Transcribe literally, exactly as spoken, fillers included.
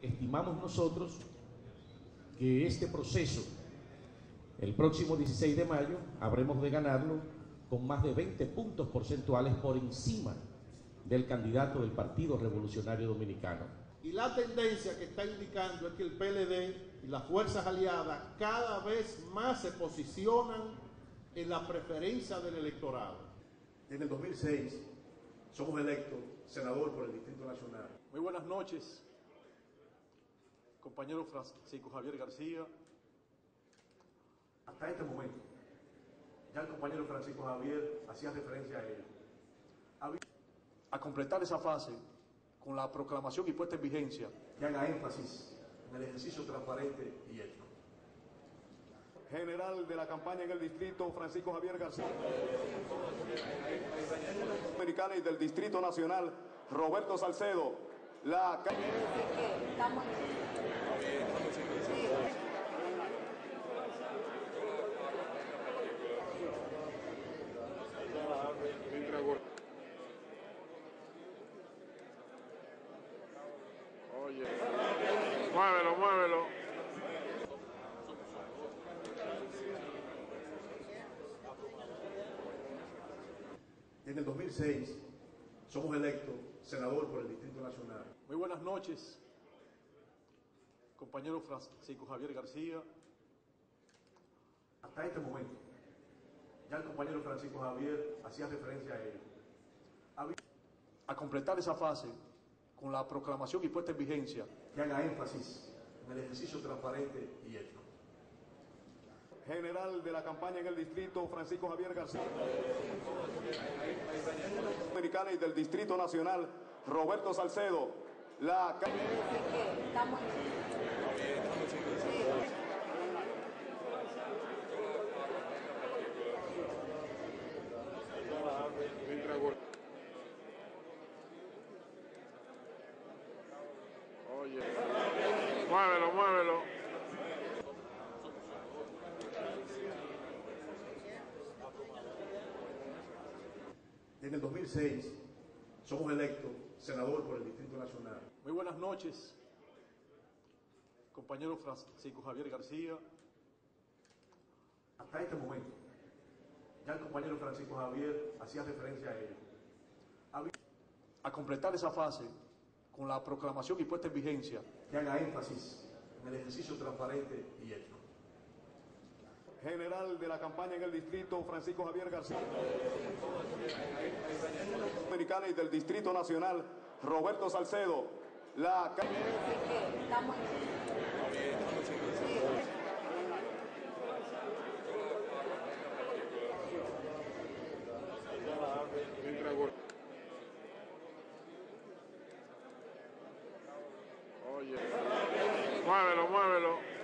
Estimamos nosotros que este proceso, el próximo dieciséis de mayo, habremos de ganarlo con más de veinte puntos porcentuales por encima del candidato del Partido Revolucionario Dominicano. Y la tendencia que está indicando es que el P L D y las fuerzas aliadas cada vez más se posicionan en la preferencia del electorado. En el dos mil seis somos electos senador por el Distrito Nacional. Muy buenas noches, compañero Francisco Javier García. Hasta este momento, ya el compañero Francisco Javier hacía referencia a ello. Había A completar esa fase con la proclamación y puesta en vigencia que haga énfasis en el ejercicio transparente y ético. General de la campaña en el distrito, Francisco Javier García. Americana y del Distrito Nacional, Roberto Salcedo. La Oye, muévelo, muévelo. En el dos mil seis somos electos senador por el Distrito Nacional. Muy buenas noches, compañero Francisco Javier García. Hasta este momento, ya el compañero Francisco Javier hacía referencia a ello. Había A completar esa fase con la proclamación y puesta en vigencia que haga énfasis en el ejercicio transparente y ético. General de la campaña en el distrito, Francisco Javier García. Americana y del Distrito Nacional, Roberto Salcedo. La Oye, muévelo, muévelo. En el dos mil seis somos electos senador por el Distrito Nacional. Muy buenas noches, compañero Francisco Javier García. Hasta este momento, ya el compañero Francisco Javier hacía referencia a ello. Había A completar esa fase con la proclamación y puesta en vigencia que haga énfasis en el ejercicio transparente y ético. General de la campaña en el distrito, Francisco Javier García. Americana y del Distrito Nacional, Roberto Salcedo. La Oye, muévelo, muévelo.